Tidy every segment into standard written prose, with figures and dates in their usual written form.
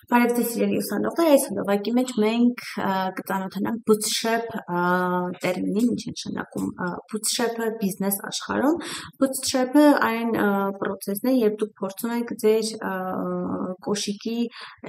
Բարև ձեզ սիրելի ուսանողներ, այս հոլովակի մեջ մենք կծանոթանանք bootstrap տերմինին, ինչ է նշանակում bootstrap-ը բիզնես աշխարհում։ Bootstrap-ը այն process-ն է, երբ դուք փորձում եք ձեր կոշիկի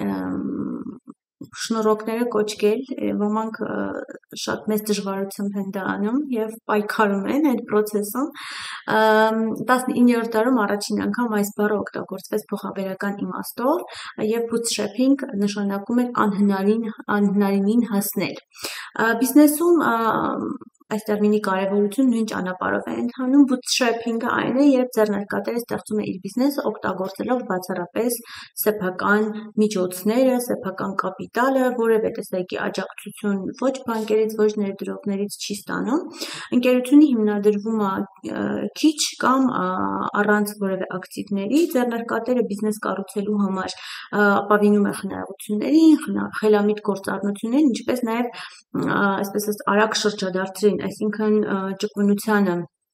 շնորհոկները կոչկել, ոմանք շատ մեծ դժվարությամբ են դա անում եւ պայքարում են այդ process-ում։ 19-րդ դարում առաջին անգամ այս բառը օգտագործվեց փոխաբերական իմաստով եւ bootstrapping նշանակում է անհնարինին հասնել։ Բիզնեսում այս տերմինի կարևորությունը նույն ճանապարհով է ընթանում։ Bootstrapping-ը այն է, երբ ձեռնարկատերը ստեղծում է իր բիզնեսը օգտագործելով բացառապես սեփական միջոցները, սեփական կապիտալը, որևէ տեսակի աջակցություն ոչ բանկերից, ոչ ներդրողներից չի ստանում։ Ընկերությունը հիմնադրվում է քիչ կամ առանց որևէ ակտիվների, ձեռնարկատերը բիզնես կառուցելու համար ապավինում է խնայողություններին, խելամիտ գործառնություններին, ինչպես նաև այսպես արագ շրջադարձին, այսինքն ճկունությանը,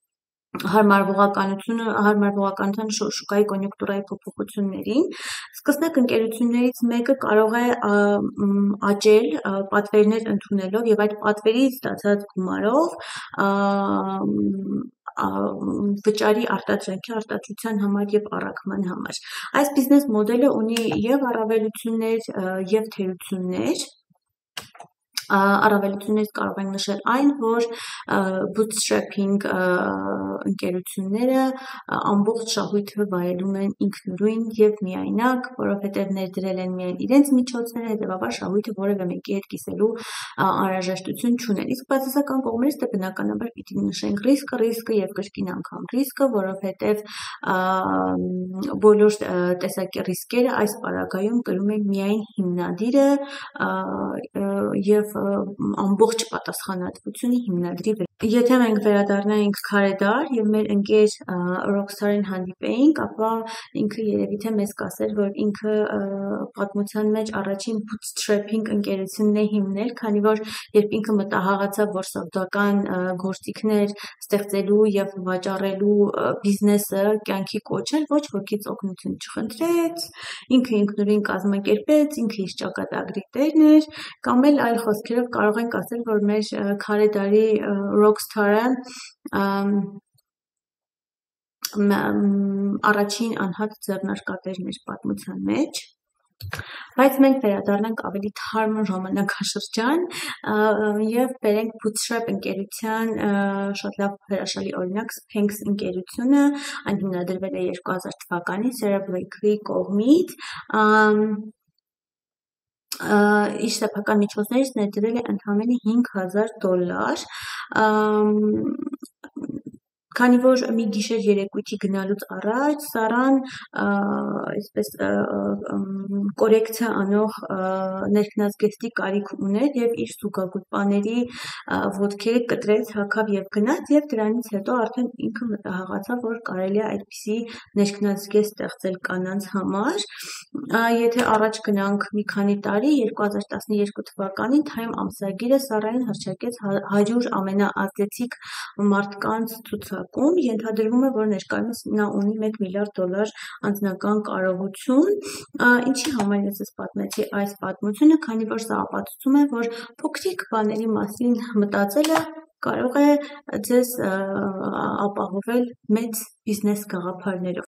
հարմարվողականության շուկայի կոնյունկտուրայի փոփոխություններին։ Սկսնակ ընկերություններից մեկը կարող է աճել պատվերներ ընդունելով եւ այդ պատվերից ստացած գումարով վճարի արտադրության համար եւ առաքման համար։ Այս բիզնես մոդելը ունի եւ առավելություններ եւ թերություններ։ Առավելություններից կարող ենք նշել այն, որ bootstrapping ընկերությունները ամբողջ շահույթը վայելում են ինքնուրույն եւ միայնակ, որովհետեւ ներդրել են միայն իրենց միջոցները, հետեւաբար շահույթը որևէ մեկի հետ կիսելու անհրաժեշտություն չունեն։ Իսկ բացասական կողմերից դե բնականաբար պիտի նշենք ռիսկը եւ կրկին անգամ ռիսկը, որովհետեւ բոլոր տեսակի ռիսկերը այս պարագայում կրում են միայն հիմնադիրը եւ ամբողջ պատասխանատվությունը հիմնադրի վրա։ Եթե մենք վերադառնայինք քարեդար եւ մեր ընկեր Rockstar-ին հանդիպեինք, ապա ինքը երևի թե մեզ կասեր, որ ինքը պատմության մեջ առաջին bootstrapping ընկերությունն է հիմնել, քանի որ երբ ինքը մտահղացավ, որ սովետական գործիքներ ստեղծելու եւ վաճառելու բիզնեսը կյանքի կոչել, ոչ ոքից օգնություն չխնդրեց, ինքը ինքնուրույն կազմակերպեց, ինքը իր ճակատագրի տերն էր, կամ էլ այլ խոսքերով կարող ենք ասել, որ մեր քարեդարի Rockstar-ը առաջին անհատ ձեռնարկատերն էր պատմության մեջ։ Բայց մենք վերադառնանք ավելի թարմ ժամանակաշրջան եւ բերենք bootstrap ընկերության շատ լավ հրաշալի օրինակ Spanx ընկերությունը, այն հիմնադրվել է 2000 թվականին Sarah Blakely կողմից, իր սեփական միջոցներից ներդրել է ընդամենը $5000, քանի որ մի գիշեր երեկույթի գնալուց առաջ Սարան այսպես կորեկցիա անող ներքնազգեստի կարիք ուներ եւ իր զուգագուլպաների ոտքերը կտրեց, հագավ եւ գնաց եւ դրանից հետո արդեն ինքը մտահղացավ, որ կարելի է այդպիսի ներքնազգեստ ստեղծել կանանց համար։ Եթե առաջ գնանք մի քանի տարի, 2012 թվականին Time ամսագիրը Սարային հռչակեց 100 ամենաազդեցիկ մարդկանց ցուցակում, ենթադրվում է, որ ներկայումս նա ունի $1 միլիարդ անձնական կարողություն, ինչի համար ես պատմեցի այս պատմությունը, քանի որ սա ապացուցում է, որ փոքրիկ բաների մասին մտածելը կարող է ձեզ ապահովել մեծ բիզնես գաղափարներով։